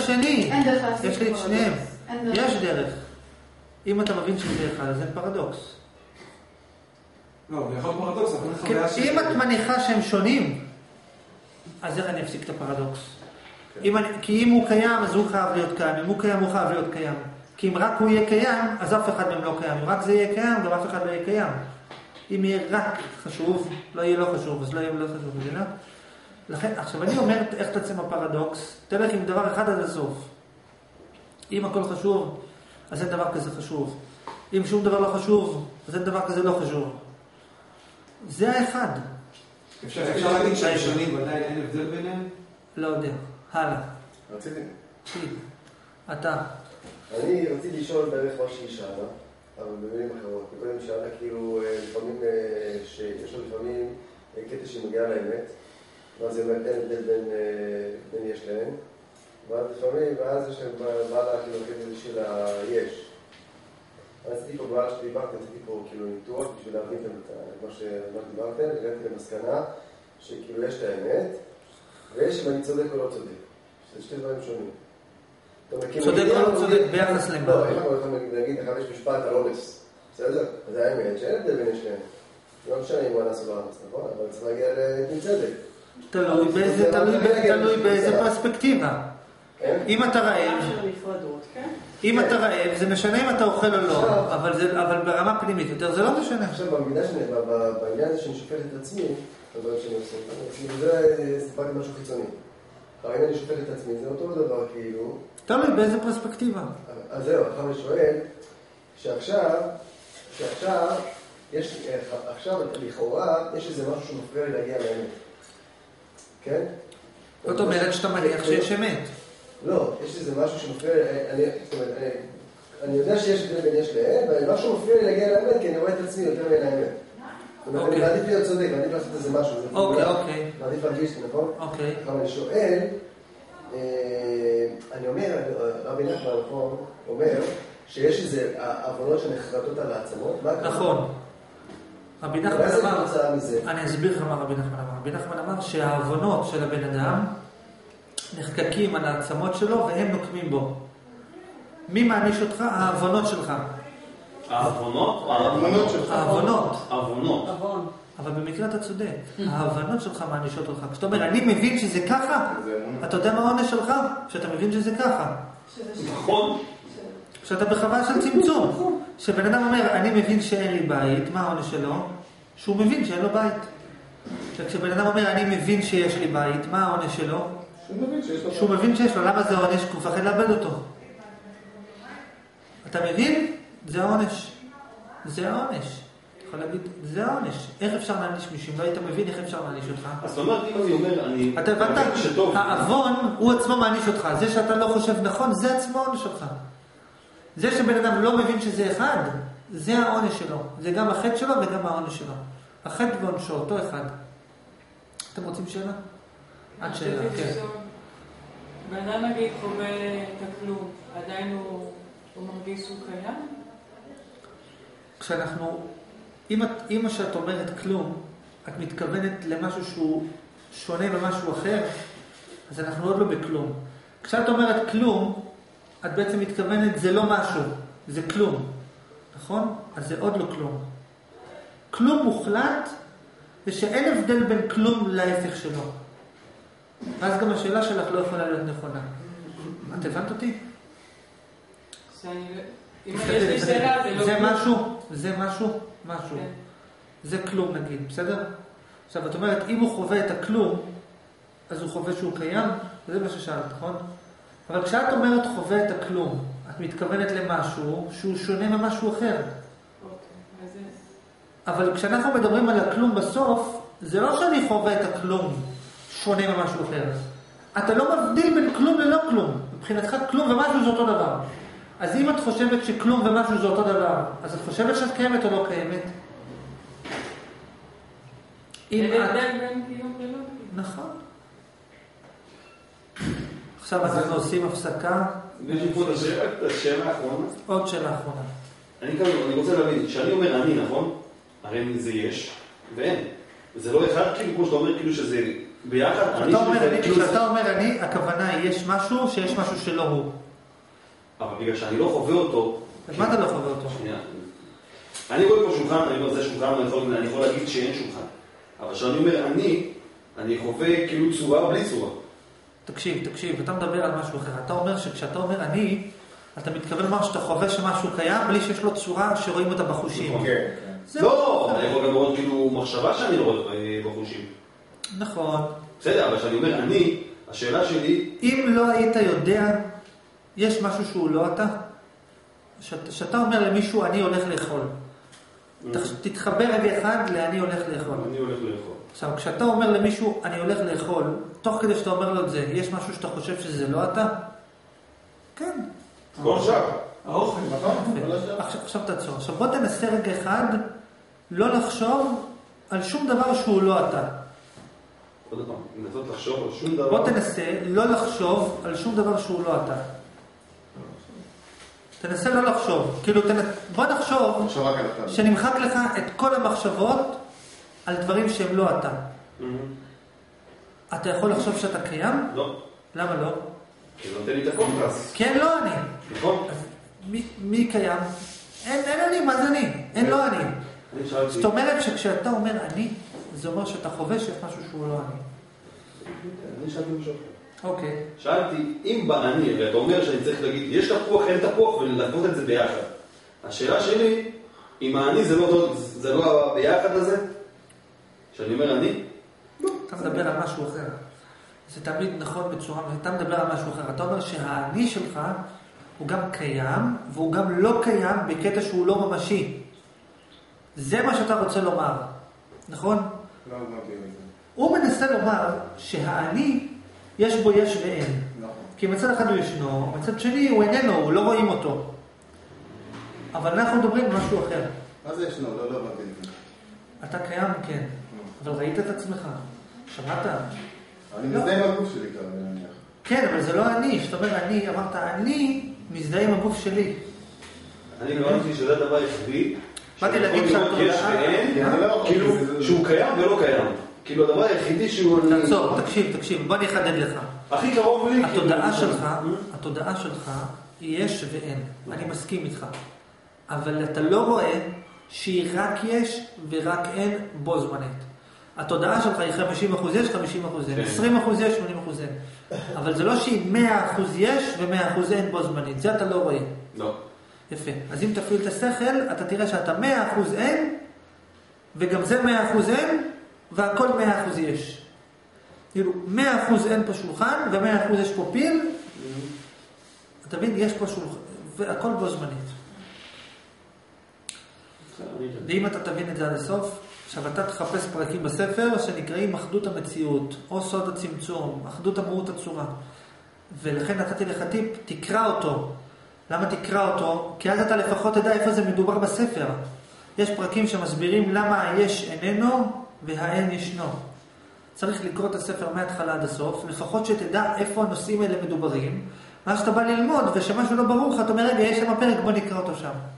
השני. אין דרך להשיג יש לי את פרדוקס. שניהם. אין דרך. יש דרך. אם אתה מבין שזה אחד, אז אין פרדוקס. לא, זה יכול להיות פרדוקס, אבל חוויה ש... אם את מניחה שהם שונים, אז איך אני אפסיק את הפרדוקס? כי אם הוא קיים, אז הוא חייב להיות קיים. אם הוא קיים, הוא חייב להיות קיים. כי אם רק הוא יהיה קיים, אז אף אחד מהם לא קיים. אם רק זה יהיה קיים, גם אף אחד לא יהיה קיים. אם יהיה רק חשוב, לא יהיה לא חשוב, אז לא יהיה לא חשוב, מבינה? לכן, עכשיו אני אומר איך תצא מהפרדוקס, תלך עם דבר אחד עד הסוף. אם הכל חשוב, אז אין דבר כזה חשוב. אם שום דבר לא חשוב, אז אין דבר כזה לא חשוב. זה האחד. אפשר להגיד שהם שונים, ודאי אין הבדל ביניהם? לא יודע. הלאה. רציתי... אתה. אני רציתי לשאול בערך מה שהיא שאלה, אבל במילים אחרות. קודם שאלה כאילו, לפעמים, שיש לו לפעמים קטע שמגיע לאמת, ואז זה אומר אין הבדל בין יש להם, ואז לפעמים, ואז יש להם בעלה כאילו קטע של היש. רציתי פה בעלה שדיברתם, רציתי פה כאילו ניתוח בשביל להבין את מה שדיברתם, הגעתי למסקנה שכאילו יש את האמת, ויש אם אני צודק או לא צודק. זה שתי דברים שונים. צודק או לא צודק ביחס למה? לא, איך אנחנו יכולים להגיד לך יש משפט על אונס, בסדר? זה האמת, שאין הבדל בין שניהם. לא משנה אם הוא אנס או לא אנס, נכון? אבל צריך להגיע לצדק. תלוי באיזה פרספקטיבה. אם אתה רעב, זה משנה אם אתה אוכל או לא, אבל ברמה פנימית יותר זה לא משנה. עכשיו, בעניין הזה שאני שופט את עצמי, הדברים שאני עושה, זה סיפרתי משהו חיצוני. אבל אם אני שופט את עצמי, זה אותו דבר כאילו... תלוי באיזה פרספקטיבה. אז זהו, עכשיו אני שואל, שעכשיו, לכאורה, יש איזה משהו שמפריע לי להגיע לאמת. כן? זאת אומרת שאתה מניח שיש אמת. לא, יש איזה משהו שמפריע לי, אני יודע שיש הבדל בין יש לאמת, אבל משהו מפריע לי להגיע לאמת, כי אני רואה את עצמי יותר מן האמת. זאת אומרת, אני מעדיף להיות צודק, מעדיף לעשות איזה משהו. אוקיי. מעדיף להרגיש, נכון? אוקיי. אבל אני שואל, אני אומר, רבי נחמן אומר, שיש איזה הבנות שנחרטות על העצמות. נכון. רבי נחמן אמר, אני אסביר לך מה רבי נחמן אמר. רבי נחמן אמר שההבנות של הבן אדם נחקקים על העצמות שלו והם נוקמים בו. מי מעניש אותך? ההבנות שלך. ההבנות? ההבנות. אבל במקרה אתה צודק. ההבנות שלך מענישות אותך. כשאתה אומר, אני מבין שזה ככה, אתה יודע מה העונש שלך? שאתה מבין שזה ככה. נכון. כשאתה בחוויה של צמצום. שבן אדם אומר, אני מבין שאין לי בית, מה העונש שלו? שהוא מבין שאין לו בית. כשבן אדם אומר, אני מבין שיש לי בית, מה העונש שלו? שהוא מבין שיש לו. למה זה עונש? כי הוא מפחד לאבד אותו. אתה מבין? זה העונש. זה העונש. אתה יכול להגיד, זה העונש. איך אפשר להעניש מישהו? אם לא היית מבין, איך אפשר להעניש אותך? אז זאת אומרת, אם אני אומר, אתה הבנת? העוון הוא עצמו מעניש אותך. זה שאתה לא חושב נכון, זה עצמו העונש שלך. זה שבן אדם לא מבין שזה אחד, זה העונש שלו. זה גם החטא שלו וגם העונש שלו. החטא ועונשו, אותו אחד. אתם רוצים שאלה? עד שאלה, כן. בן אדם נגיד חווה את הכלום, עדיין הוא מרגיש שהוא קיים? אם מה שאת אומרת כלום, את מתכוונת למשהו שהוא שונה ממשהו אחר, אז אנחנו עוד לא בכלום. כשאת אומרת כלום, את בעצם מתכוונת זה לא משהו, זה כלום. נכון? אז זה עוד לא כלום. כלום מוחלט זה שאין הבדל בין כלום להפך שלו. ואז גם השאלה שלך לא יכולה להיות נכונה. את הבנת אותי? זה משהו. זה כלום נגיד, בסדר? עכשיו את אומרת, אם הוא חווה את הכלום, אז הוא חווה שהוא קיים, זה מה ששאלת, נכון? אבל כשאת אומרת חווה את הכלום, את מתכוונת למשהו שהוא שונה ממשהו אחר. אבל כשאנחנו מדברים על הכלום בסוף, זה לא שאני חווה את הכלום שונה ממשהו אחר. אתה לא מבדיל בין כלום ללא כלום. מבחינתך כלום ומשהו זה אותו דבר. אז אם את חושבת שכלום ומשהו זה אותו דבר, אז את חושבת שאת קיימת או לא קיימת? אין הבדל בין קיום ולא קיום. נכון. עכשיו אנחנו עושים הפסקה. השאלה האחרונה. עוד שאלה האחרונה. אני רוצה להבין, כשאני אומר אני, נכון? הרי זה יש, ואין. זה לא אחד, כאילו, כמו שאתה אומר, כאילו שזה ביחד, כשאתה אומר אני, הכוונה היא יש משהו שיש משהו שלא הוא. אבל בגלל שאני לא חווה אותו... אז מה אתה לא חווה אותו? שנייה. אני רואה פה שולחן, אני אומר, זה שולחן, אני יכול להגיד שאין שולחן. אבל כשאני אומר אני חווה כאילו צורה בלי צורה. תקשיב, אתה מדבר על משהו אחר. אתה אומר שכשאתה אומר אני, אתה מתכוון לומר שאתה חווה שמשהו קיים בלי שיש לו צורה שרואים אותה בחושים. לא, אני יכול גם לראות כאילו מחשבה שאני לא רואה בחושים. נכון. בסדר, אבל כשאני אומר השאלה שלי... אם לא היית יודע, יש משהו שהוא לא אתה? שאתה אומר למישהו אני הולך לאכול. תתחבר רגע אחד לאני הולך לאכול. אני הולך לאכול. עכשיו, כשאתה אומר למישהו אני הולך לאכול, תוך כדי שאתה אומר לו את זה, יש משהו שאתה חושב שזה לא אתה? כן. כל עכשיו. האוכל, נכון? עכשיו תעצור. עכשיו בוא תנסה רגע אחד לא לחשוב על שום דבר שהוא לא אתה. עוד פעם, לנסות לחשוב על שום דבר. בוא תנסה לא לחשוב על שום דבר שהוא לא אתה. תנסה לא לחשוב. כאילו, בוא נחשוב שנמחק לך את כל המחשבות על דברים שהם לא אתה. אתה יכול לחשוב שאתה קיים? לא. למה לא? כי נותן לי את הקונטרס. כן, לא אני. נכון. מי קיים? אין אני, מה זה אני? אין לא אני. זאת אומרת שכשאתה אומר אני, זה אומר שאתה חווה שיש משהו שהוא לא אני. אני שאלתי משהו. אוקיי. שאלתי, אם באני, ואתה אומר שאני צריך להגיד, יש תפוח, אין תפוח, ולנקות את זה ביחד. השאלה שלי, אם האני זה לא ביחד הזה? שאני אומר אני? לא. אתה מדבר על משהו אחר. זה תמיד נכון בצורה, אתה מדבר על משהו אחר. אתה אומר שהאני שלך הוא גם קיים, והוא גם לא קיים בקטע שהוא לא ממשי. זה מה שאתה רוצה לומר. נכון? לא אמרתי את זה. הוא מנסה לומר שהאני, יש בו יש ואין. כי מצד אחד הוא ישנו, מצד שני הוא איננו, הוא לא רואים אותו. אבל אנחנו מדברים על משהו אחר. מה זה ישנו? לא אמרתי את זה. אתה קיים, כן. אבל ראית את עצמך. שמעת? אני מזדהה עם הגוף שלי כרגע, נניח. כן, אבל זה לא אני. שאתה אומר אני, אמרת אני מזדהה עם הגוף שלי. אני אמרתי שזה הדבר היחידי. באתי להגיד שהתודעה... יש ואין, כאילו שהוא קיים ולא קיים. כאילו הדבר היחידי שהוא... תעצור, תקשיב, בוא נחדד לך. הכי קרוב לי... התודעה שלך היא יש ואין. אני מסכים איתך. אבל אתה לא רואה שהיא רק יש ורק אין בו זמנית. התודעה שלך היא 50% יש, 50% אין. 20% יש, 80% אין. אבל זה לא שהיא 100% יש ו100% אין בו זמנית. זה אתה לא רואה. לא. יפה. אז אם תפעיל את השכל, אתה תראה שאתה 100% אין, וגם זה 100% אין, והכל 100% יש. כאילו, 100% אין פה שולחן, ו100% יש פה פיל, אתה מבין, יש פה שולחן, והכל בו זמנית. ואם אתה תבין את זה עד הסוף, עכשיו אתה תחפש פרקים בספר שנקראים אחדות המציאות, או סוד הצמצום, אחדות המהות הצורה. ולכן נתתי לך טיפ, תקרא אותו. למה תקרא אותו? כי אז אתה לפחות תדע איפה זה מדובר בספר. יש פרקים שמסבירים למה היש איננו והאין ישנו. צריך לקרוא את הספר מההתחלה עד הסוף, לפחות שתדע איפה הנושאים האלה מדוברים. ואז שאתה בא ללמוד ושמשהו לא ברור לך, אתה אומר רגע, יש שם פרק, בוא נקרא אותו שם.